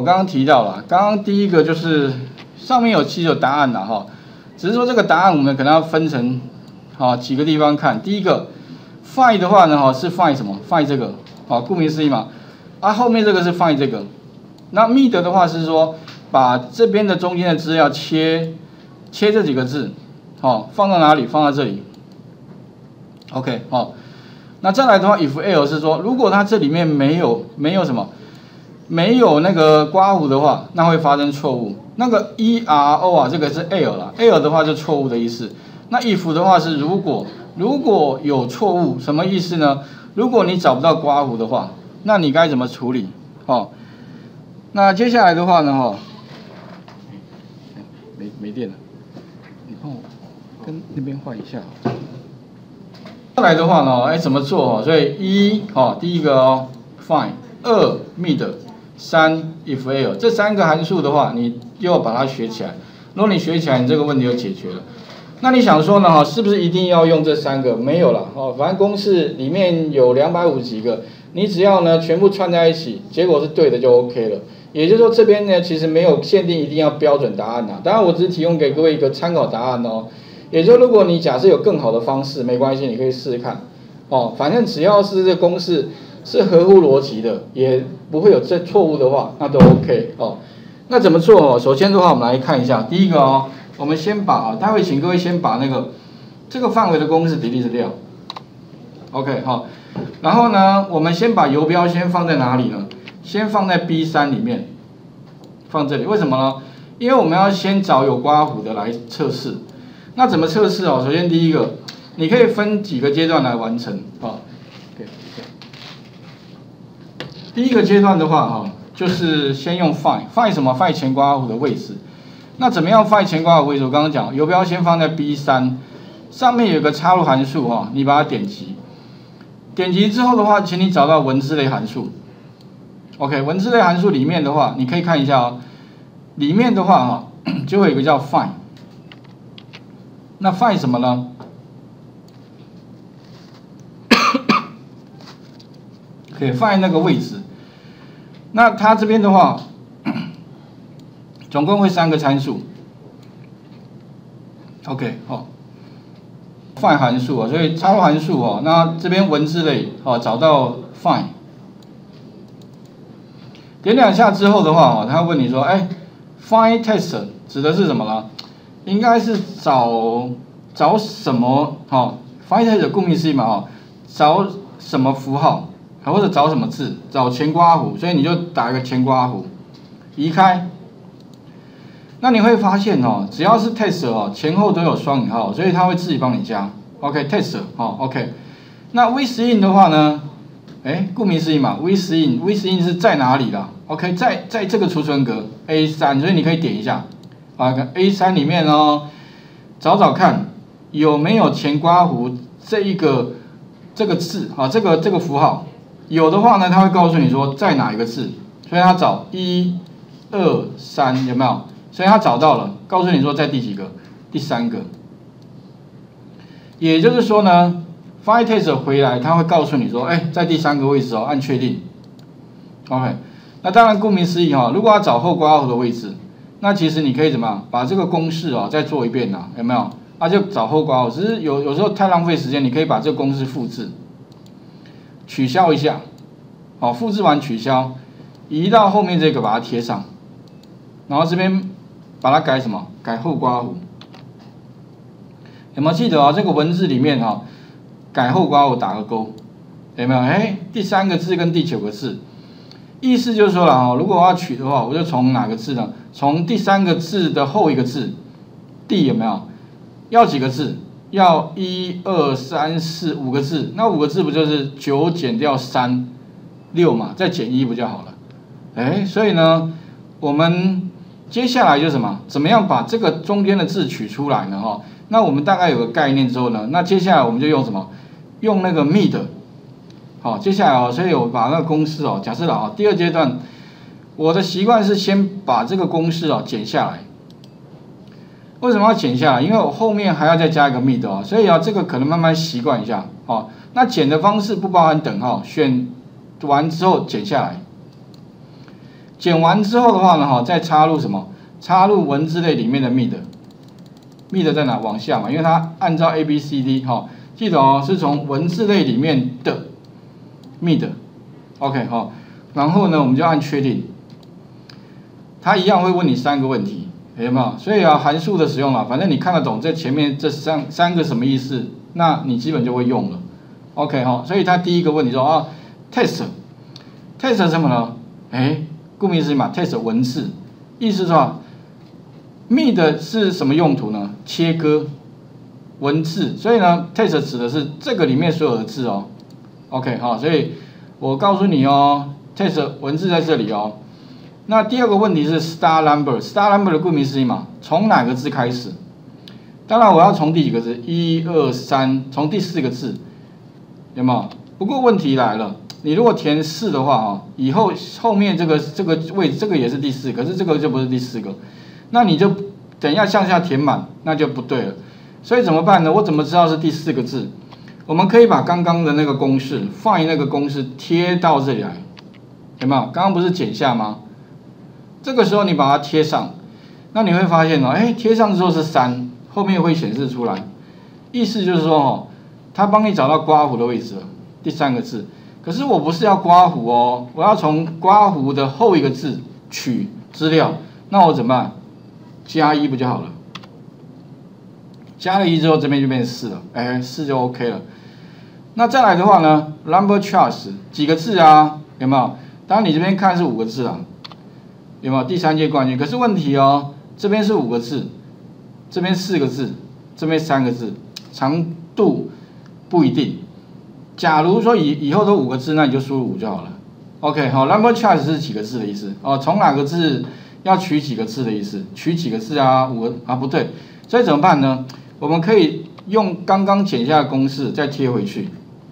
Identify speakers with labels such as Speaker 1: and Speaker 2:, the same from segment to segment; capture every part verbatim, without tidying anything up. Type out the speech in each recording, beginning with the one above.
Speaker 1: 我刚刚提到了，刚刚第一个就是上面有其实有答案了哈，只是说这个答案我们可能要分成好几个地方看。第一个 find 的话呢，哈是 find 什么 ？find 这个，好，顾名思义嘛。啊，后面这个是 find 这个。那 mid 的话是说把这边的中间的资料切切这几个字，好，放到哪里？放到这里。OK， 好。那再来的话 ，if else 是说，如果它这里面没有没有什么，没有那个刮弧的话，那会发生错误。那个 ero 啊，这个是 else 啦 ，else 的话就错误的意思。那 if 的话是如果如果有错误，什么意思呢？如果你找不到刮弧的话，那你该怎么处理？哦，那接下来的话呢，哈、哦，没没电了，你帮我跟那边换一下。再来的话呢，哎，怎么做哦？所以一哦，第一个哦 ，find， 二 mid， 三 if else， 这三个函数的话，你就要把它学起来。如果你学起来，你这个问题就解决了。那你想说呢？哈，是不是一定要用这三个？没有了哦，反正公式里面有两百五十几个，你只要呢全部串在一起，结果是对的就 OK 了。也就是说，这边呢其实没有限定一定要标准答案呐。当然，我只是提供给各位一个参考答案哦。也就是如果你假设有更好的方式，没关系，你可以试试看。哦，反正只要是这公式是合乎逻辑的，也不会有这错误的话，那都 OK 哦。那怎么做哦？首先的话，我们来看一下，第一个哦。我们先把啊，待会请各位先把那个这个范围的公式 delete 掉 ，OK 好，然后呢，我们先把游标先放在哪里呢？先放在 B 三 里面，放这里，为什么呢？因为我们要先找有刮弧的来测试。那怎么测试哦？首先第一个，你可以分几个阶段来完成啊。Okay, okay. 第一个阶段的话哈，就是先用 find find 什么 find 前刮弧的位置。那怎么样 find 前刮弧位置？我刚刚讲，游标先放在 B 三， 上面有个插入函数哈，你把它点击，点击之后的话，请你找到文字类函数。OK， 文字类函数里面的话，你可以看一下哦，里面的话哈，就会有一个叫 find。那 find 什么呢？可以 find 那个位置。那它这边的话。总共会三个参数 ，OK， 好 ，find 函数啊，所以插入函数哦，那这边文字类哦，找到 find， 点两下之后的话哦，他会问你说，哎 ，find text 指的是什么呢？应该是找找什么？哦 ，find text 顾名思义嘛，哦，找什么符号，或者找什么字，找前刮弧，所以你就打一个前刮弧，移开。那你会发现哦，只要是 text 哦，前后都有双引号，所以它会自己帮你加。OK，text 哦 ，OK。那 within 的话呢，哎，顾名思义嘛 ，within，within 是在哪里啦 ？OK， 在在这个储存格 A 三， 所以你可以点一下啊 ，A 三 里面哦，找找看有没有前刮弧这一个这个字啊，这个这个符号，有的话呢，它会告诉你说在哪一个字，所以它找一、二、三，有没有？所以他找到了，告诉你说在第几个，第三个。也就是说呢 ，find text 回来，他会告诉你说，哎，在第三个位置哦，按确定。OK， 那当然顾名思义哈、哦，如果要找后刮弧的位置，那其实你可以怎么样，把这个公式哦再做一遍呐、啊，有没有？啊，就找后刮弧，只是有有时候太浪费时间，你可以把这个公式复制，取消一下，好，复制完取消，移到后面这个把它贴上，然后这边。把它改什么？改后刮弧。有没有记得啊？这个文字里面哈、啊，改后刮弧打个勾，有没有？哎，第三个字跟第九个字，意思就是说了哈，如果我要取的话，我就从哪个字呢？从第三个字的后一个字 ，D 有没有？要几个字？要一二三四五个字，那五个字不就是九减掉三六嘛？再减一不就好了？哎，所以呢，我们。接下来就是什么？怎么样把这个中间的字取出来呢？哈，那我们大概有个概念之后呢，那接下来我们就用什么？用那个 mid。好，接下来哦，所以我把那个公式哦，假设了啊，第二阶段，我的习惯是先把这个公式哦剪下来。为什么要剪下来？因为我后面还要再加一个 mid 哦，所以啊，这个可能慢慢习惯一下。哦，那剪的方式不包含等号，选完之后剪下来。 剪完之后的话呢，哈，再插入什么？插入文字类里面的 mid，mid 在哪？往下嘛，因为它按照 A B C D 哈，记得哦，是从文字类里面的 mid，OK 哈，然后呢，我们就按确定。它一样会问你三个问题，有没有？所以啊，函数的使用啊，反正你看得懂这前面这三三个什么意思，那你基本就会用了 ，OK 哈。所以它第一个问题说啊 ，test，test 什么呢？哎，顾名思义嘛 ，test 文字，意思是吧 ？mid 是什么用途呢？切割文字，所以呢 ，test 指的是这个里面所有的字哦 ，OK 哈。所以我告诉你哦 ，test 文字在这里哦。那第二个问题是 star number，star number 的顾名思义嘛，从哪个字开始？当然我要从第几个字？一二三，从第四个字，有没有？不过问题来了。你如果填四的话啊，以后后面这个这个位置这个也是第四，可是这个就不是第四个，那你就等一下向下填满，那就不对了。所以怎么办呢？我怎么知道是第四个字？我们可以把刚刚的那个公式 find 那个公式贴到这里来，有没有？刚刚不是剪下吗？这个时候你把它贴上，那你会发现哦，哎，贴上之后是三，后面会显示出来，意思就是说哦，它帮你找到刮弧的位置了，第三个字。可是我不是要刮弧哦，我要从刮弧的后一个字取资料，那我怎么办？加一不就好了？加了一之后，这边就变成四了，哎，四就 OK 了。那再来的话呢 ，number charts 几个字啊？有没有？当然你这边看是五个字啊，有没有？第三届冠军。可是问题哦，这边是五个字，这边四个字，这边三个字，长度不一定。假如说以以后都五个字，那你就输入五就好了。OK， 好 ，number charts 是几个字的意思？哦，从哪个字要取几个字的意思？取几个字啊？五个啊？不对，所以怎么办呢？我们可以用刚刚剪下的公式再贴回去。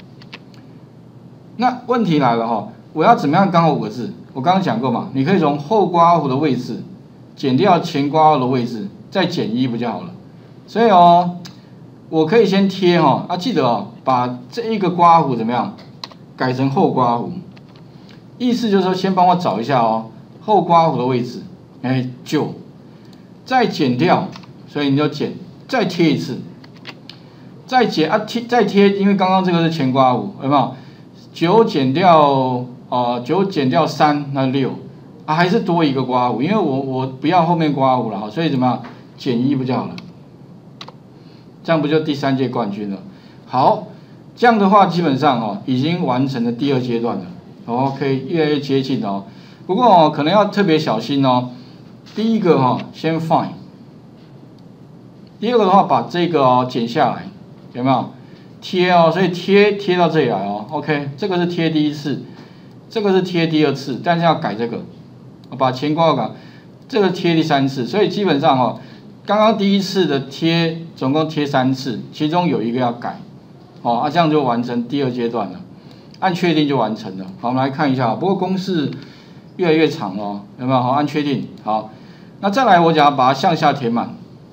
Speaker 1: 那问题来了哈，我要怎么样刚好五个字？我刚刚讲过嘛，你可以从后刮弧的位置减掉前刮弧的位置，再减一不就好了？所以哦。我可以先贴哈，啊，记得哦，把这一个刮弧怎么样改成后刮弧，意思就是说先帮我找一下哦，后刮弧的位置，哎，九，再减掉，所以你就减，再贴一次，再减啊贴再贴，因为刚刚这个是前刮弧，有没有？九减掉呃九减掉三，那六，啊还是多一个刮弧，因为我我不要后面刮弧了哈，所以怎么样减一不就好了？这样不就第三届冠军了？好，这样的话基本上哦，已经完成了第二阶段了。OK， 越来越接近哦。不过哦，可能要特别小心哦。第一个哈、哦，先 find。第二个的话，把这个哦剪下来，有没有？贴哦，所以贴贴到这里来哦。OK， 这个是贴第一次，这个是贴第二次，但是要改这个，把前括号改，这个贴第三次，所以基本上哦。刚刚第一次的贴总共贴三次，其中有一个要改，哦，啊这样就完成第二阶段了，按确定就完成了。好，我们来看一下，不过公式越来越长哦，有没有？好，按确定。好，那再来我只要把它向下填满，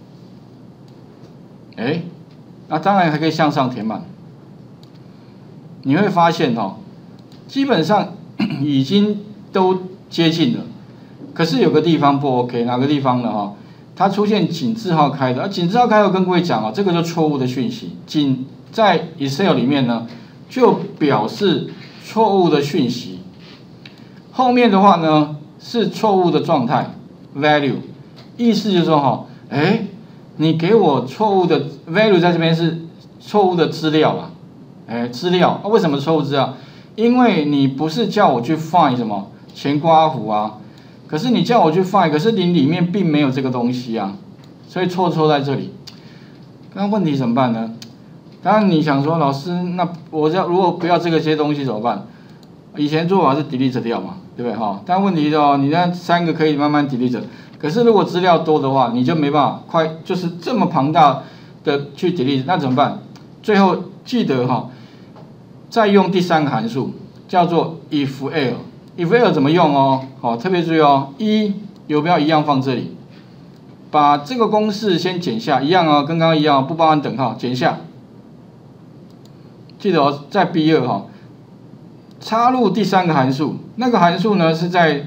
Speaker 1: 哎，那当然还可以向上填满。你会发现哦，基本上已经都接近了，可是有个地方不 OK， 哪个地方呢？哈？它出现井字号开的，而井字号开的，我跟各位讲啊，这个就错误的讯息。井在 Excel 里面呢，就表示错误的讯息。后面的话呢是错误的状态 value， 意思就是说哈，哎，你给我错误的 value 在这边是错误的资料啦，哎，资料，啊、为什么错误资料？因为你不是叫我去 find 什么前刮弧啊。可是你叫我去 find， 可是你里面并没有这个东西啊，所以错错在这里。那问题怎么办呢？当然你想说，老师，那我要如果不要这个些东西怎么办？以前做法是 delete 掉嘛，对不对哈？但问题是哦，你那三个可以慢慢 delete， 可是如果资料多的话，你就没办法快，就是这么庞大的去 delete， 那怎么办？最后记得哈，再用第三个函数叫做 if_else。if else 怎么用哦？好，特别注意哦。一有没有一样放这里？把这个公式先剪下，一样哦，跟刚刚一样，不包含等号，剪下。记得哦，在 B 二 哈，插入第三个函数，那个函数呢是在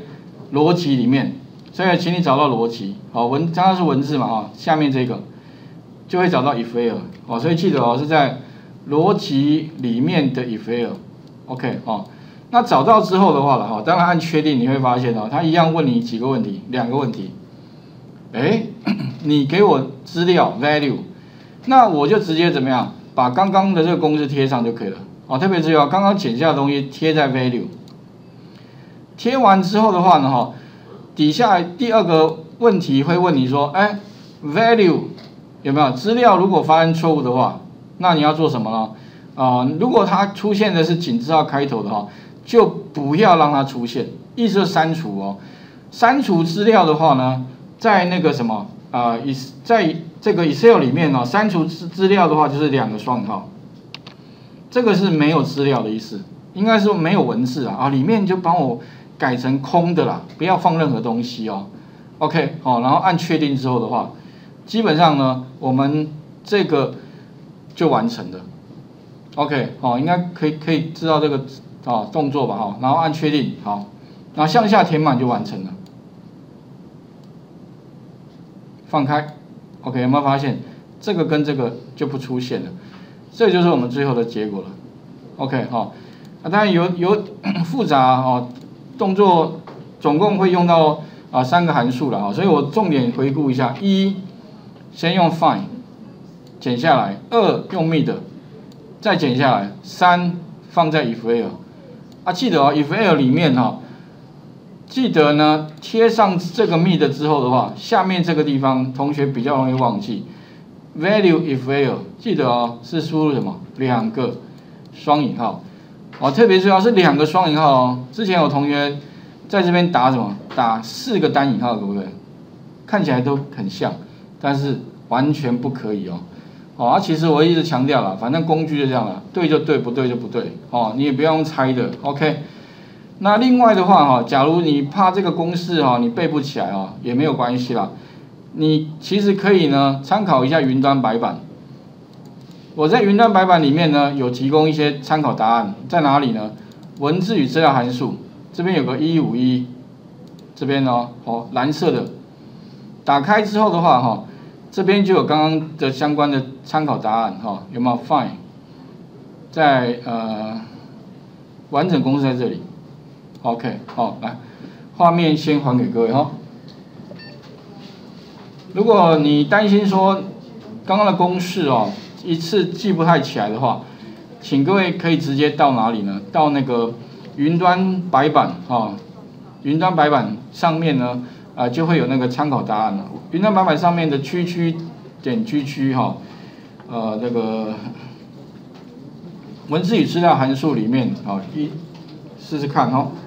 Speaker 1: 逻辑里面，所以请你找到逻辑，好，文刚刚是文字嘛，哈，下面这个就会找到 if else， 哦，所以记得哦是在逻辑里面的 if else，OK， 哦，那找到之后的话了哈，当然按确定你会发现哦，它一样问你几个问题，两个问题，哎，你给我资料 value， 那我就直接怎么样，把刚刚的这个公式贴上就可以了，哦，特别注意哦，刚刚剪下的东西贴在 value。贴完之后的话呢，哈，底下第二个问题会问你说，哎 ，value 有没有资料？如果发生错误的话，那你要做什么呢？啊、呃，如果它出现的是井字号开头的哈，就不要让它出现，意思就是删除哦。删除资料的话呢，在那个什么啊，呃，在这个 Excel 里面呢，删除资资料的话就是两个双引号，这个是没有资料的意思，应该说没有文字啊，啊，里面就帮我改成空的啦，不要放任何东西哦。OK， 好，然后按确定之后的话，基本上呢，我们这个就完成了。OK， 好，应该可以可以知道这个啊动作吧，哈，然后按确定，好，然后向下填满就完成了。放开 ，OK， 有没有发现这个跟这个就不出现了？这就是我们最后的结果了。OK， 好，那当然有有复杂哦。动作总共会用到啊三个函数了啊，所以我重点回顾一下：一，先用 find 剪下来；二，用 mid 再剪下来；三，放在 if else 啊，记得哦 ，if else 里面哈、哦，记得呢贴上这个 mid 之后的话，下面这个地方同学比较容易忘记 value if else 记得哦是输入什么两个双引号。哦，特别重要是两个双引号哦。之前有同学在这边打什么？打四个单引号，对不对？看起来都很像，但是完全不可以哦。哦，啊，其实我一直强调了，反正工具就这样了，对就对，不对就不对。哦，你也不要用猜的 ，OK。那另外的话哈，假如你怕这个公式哈你背不起来哦，也没有关系啦。你其实可以呢参考一下云端白板。我在云端白板里面呢有提供一些参考答案，在哪里呢？文字与资料函数这边有个一五一，这边哦，哦蓝色的，打开之后的话哈，这边就有刚刚的相关的参考答案哈，有没有 ？Find 在呃完整公式在这里 ，OK， 好，来画面先还给各位哈。如果你担心说刚刚的公式哦。一次记不太起来的话，请各位可以直接到哪里呢？到那个云端白板啊、哦，云端白板上面呢，啊、呃、就会有那个参考答案了。云端白板上面的区区点区区哈，呃那个文字与资料函数里面啊，一试试看哦。